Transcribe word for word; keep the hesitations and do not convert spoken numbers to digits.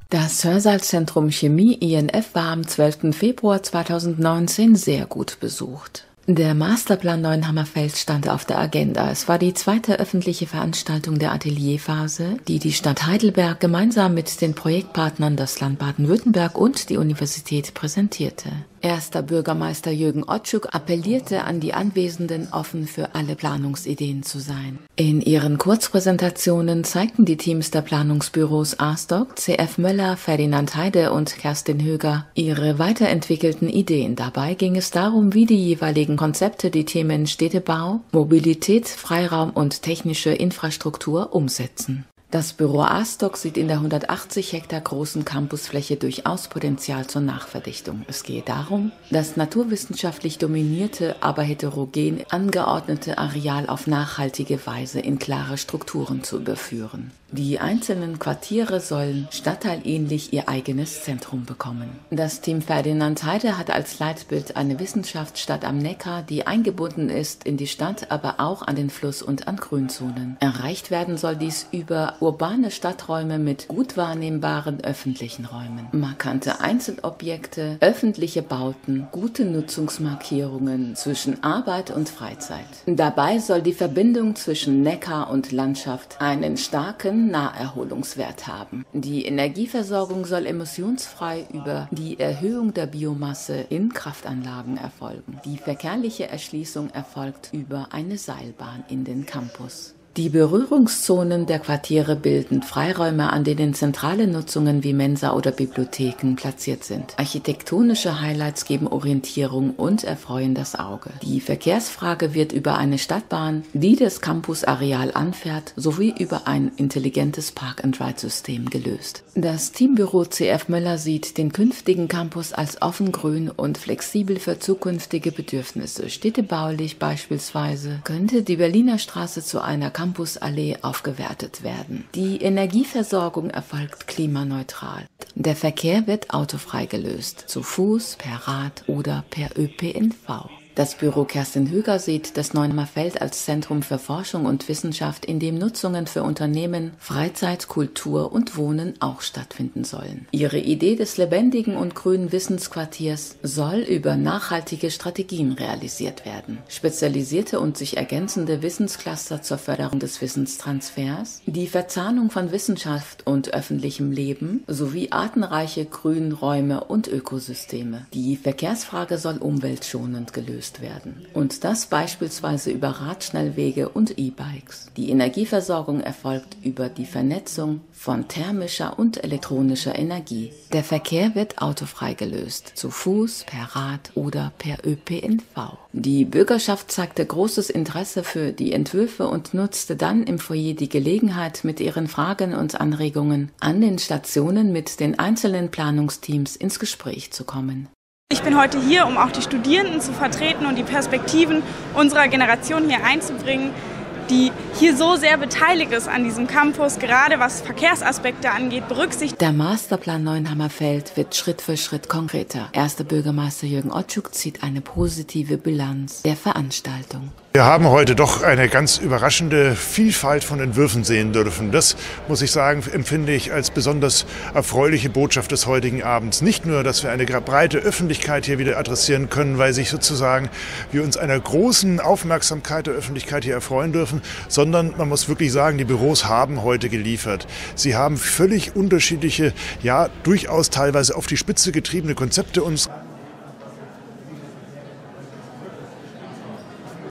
Das Hörsaalzentrum Chemie I N F war am zwölften Februar zweitausendneunzehn sehr gut besucht. Der Masterplan Neuenhammerfeld stand auf der Agenda. Es war die zweite öffentliche Veranstaltung der Atelierphase, die die Stadt Heidelberg gemeinsam mit den Projektpartnern das Land Baden-Württemberg und die Universität präsentierte. Erster Bürgermeister Jürgen Otschuk appellierte an die Anwesenden, offen für alle Planungsideen zu sein. In ihren Kurzpräsentationen zeigten die Teams der Planungsbüros A S D O C, C F Möller, Ferdinand Heide und Kerstin Höger ihre weiterentwickelten Ideen. Dabei ging es darum, wie die jeweiligen Konzepte die Themen Städtebau, Mobilität, Freiraum und technische Infrastruktur umsetzen. Das Büro A S D O C sieht in der hundertachtzig Hektar großen Campusfläche durchaus Potenzial zur Nachverdichtung. Es gehe darum, das naturwissenschaftlich dominierte, aber heterogen angeordnete Areal auf nachhaltige Weise in klare Strukturen zu überführen. Die einzelnen Quartiere sollen stadtteilähnlich ihr eigenes Zentrum bekommen. Das Team Ferdinand Heide hat als Leitbild eine Wissenschaftsstadt am Neckar, die eingebunden ist in die Stadt, aber auch an den Fluss und an Grünzonen. Erreicht werden soll dies über urbane Stadträume mit gut wahrnehmbaren öffentlichen Räumen. Markante Einzelobjekte, öffentliche Bauten, gute Nutzungsmarkierungen zwischen Arbeit und Freizeit. Dabei soll die Verbindung zwischen Neckar und Landschaft einen starken Naherholungswert haben. Die Energieversorgung soll emissionsfrei über die Erhöhung der Biomasse in Kraftanlagen erfolgen. Die verkehrliche Erschließung erfolgt über eine Seilbahn in den Campus. Die Berührungszonen der Quartiere bilden Freiräume, an denen zentrale Nutzungen wie Mensa oder Bibliotheken platziert sind. Architektonische Highlights geben Orientierung und erfreuen das Auge. Die Verkehrsfrage wird über eine Stadtbahn, die das Campusareal anfährt, sowie über ein intelligentes Park-and-Ride-System gelöst. Das Teambüro C F Möller sieht den künftigen Campus als offen, grün und flexibel für zukünftige Bedürfnisse. Städtebaulich beispielsweise könnte die Berliner Straße zu einer Campusallee aufgewertet werden. Die Energieversorgung erfolgt klimaneutral. Der Verkehr wird autofrei gelöst, zu Fuß, per Rad oder per Ö P N V. Das Büro Kerstin Höger sieht das Neuenhammerfeld als Zentrum für Forschung und Wissenschaft, in dem Nutzungen für Unternehmen, Freizeit, Kultur und Wohnen auch stattfinden sollen. Ihre Idee des lebendigen und grünen Wissensquartiers soll über nachhaltige Strategien realisiert werden. Spezialisierte und sich ergänzende Wissenscluster zur Förderung des Wissenstransfers, die Verzahnung von Wissenschaft und öffentlichem Leben sowie artenreiche Grünräume und Ökosysteme. Die Verkehrsfrage soll umweltschonend gelöst werden. Und das beispielsweise über Radschnellwege und E-Bikes. Die Energieversorgung erfolgt über die Vernetzung von thermischer und elektronischer Energie. Der Verkehr wird autofrei gelöst, zu Fuß, per Rad oder per Ö P N V. Die Bürgerschaft zeigte großes Interesse für die Entwürfe und nutzte dann im Foyer die Gelegenheit, mit ihren Fragen und Anregungen an den Stationen mit den einzelnen Planungsteams ins Gespräch zu kommen. Ich bin heute hier, um auch die Studierenden zu vertreten und die Perspektiven unserer Generation hier einzubringen, die hier so sehr beteiligt ist an diesem Campus, gerade was Verkehrsaspekte angeht, berücksichtigt. Der Masterplan Neuenhammerfeld wird Schritt für Schritt konkreter. Erster Bürgermeister Jürgen Otschuk zieht eine positive Bilanz der Veranstaltung. Wir haben heute doch eine ganz überraschende Vielfalt von Entwürfen sehen dürfen. Das, muss ich sagen, empfinde ich als besonders erfreuliche Botschaft des heutigen Abends. Nicht nur, dass wir eine breite Öffentlichkeit hier wieder adressieren können, weil sich sozusagen wir uns einer großen Aufmerksamkeit der Öffentlichkeit hier erfreuen dürfen, sondern man muss wirklich sagen, die Büros haben heute geliefert. Sie haben völlig unterschiedliche, ja durchaus teilweise auf die Spitze getriebene Konzepte uns